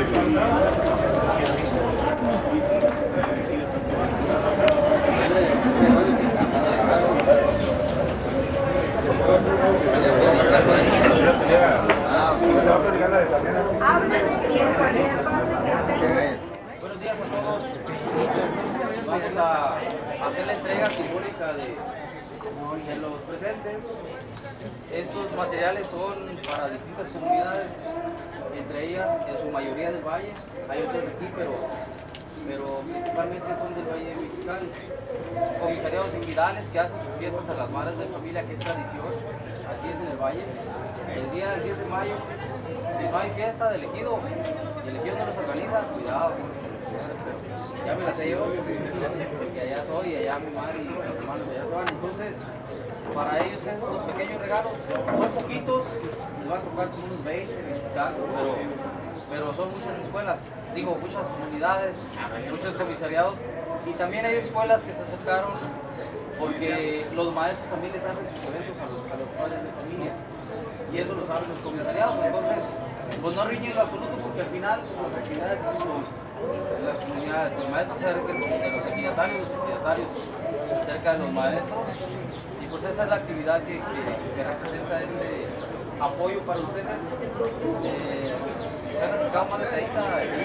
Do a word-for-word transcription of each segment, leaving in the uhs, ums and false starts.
Buenos días a todos. Vamos a hacer la entrega simbólica de, de los presentes. Estos materiales son para distintas comunidades, entre ellas en su mayoría del Valle. Hay otros de aquí, pero, pero principalmente son del Valle Mexicano. Comisariados invitales que hacen sus fiestas a las madres de familia, que es tradición. Así es en el Valle. El día del diez de mayo, si no hay fiesta de elegido y el elegido no los organiza, cuidado. Ya me la sé yo, y allá soy, y allá mi madre y mis hermanos allá son. Entonces, para ellos estos pequeños regalos son poquitos, les va a tocar como unos veinte, veintitantos, pero, pero son muchas escuelas, digo, muchas comunidades, muchos comisariados, y también hay escuelas que se acercaron porque los maestros también les hacen sus eventos a los, a los padres de familia, y eso lo saben los comisariados. Entonces, pues no riñen lo absoluto, porque al final las actividades son de las comunidades, los maestros cerca de los ejidatarios, los ejidatarios cerca de los maestros, y pues esa es la actividad que, que, que representa este apoyo para ustedes. Eh, se han acercado más de treinta,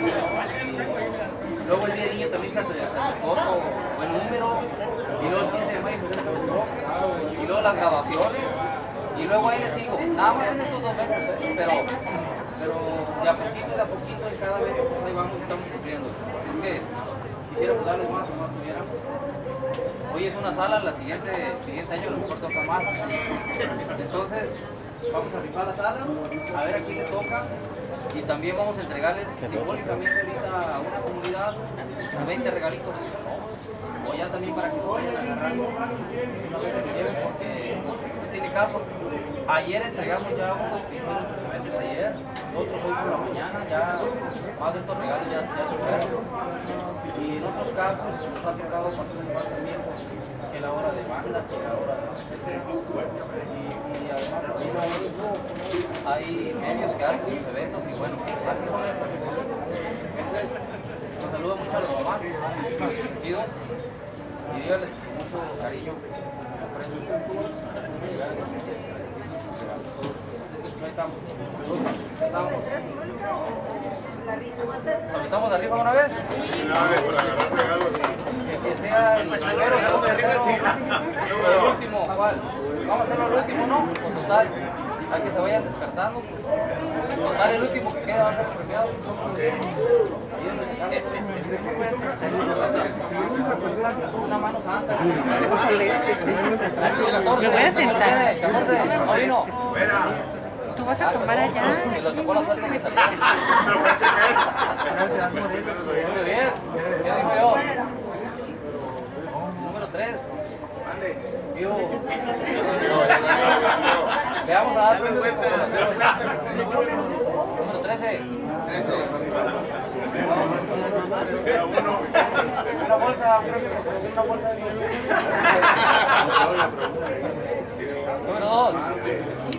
y luego el día del niño también se acercó otro buen número, y luego el quince de mayo se acercó otro, y luego las graduaciones, y luego ahí les sigo, nada más en estos dos meses, ¿eh? pero pero de a poquito, de a poquito, y cada vez pues ahí vamos, estamos cumpliendo. Así es que quisiéramos darle más o más pudiéramos. Hoy es una sala, la siguiente, el siguiente año a lo mejor toca más. Entonces, vamos a rifar la sala, a ver a quién le toca, y también vamos a entregarles simbólicamente ahorita a una comunidad veinte regalitos. O ya también para que se vayan agarrando una vez se lo lleven, porque no tiene caso. Ayer entregamos ya unos que hicieron sus eventos ayer, otros hoy por la mañana, ya más de estos regalos ya, ya se fueron. Y en otros casos nos ha tocado participar también, que la hora de banda, que la hora de etcétera. Y, y además también hay, hay medios que hacen sus eventos, y bueno, así son estas cosas. Entonces, nos saludo mucho a los mamás, a sus hijos, y díganles con mucho cariño, aprecio, gracias por llegar. Ahí estamos. Empezamos. ¿Soltamos la rifa una vez? Que sea el primero, segundo, tercero, o el último. ¿Cuál? Vamos a hacerlo el último, ¿no? O total, a que se vayan descartando. Total, el último que queda va a ser el premiado. Una mano santa. Me voy a sentar. catorce, no vino. Tú vas a tomar allá. Que lo tocó la suerte que salió. Muy bien. ¿Qué digo yo? Número tres. Vivo. Le vamos a dar número trece. Una bolsa, una bolsa de número dos.